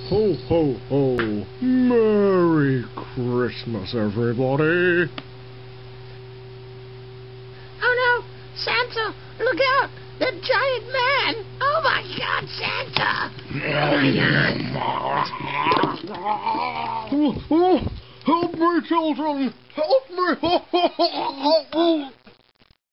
Ho, ho, ho. Merry Christmas, everybody. Oh no! Santa! Look out! The giant man! Oh my God, Santa! Oh, help me, children! Help me!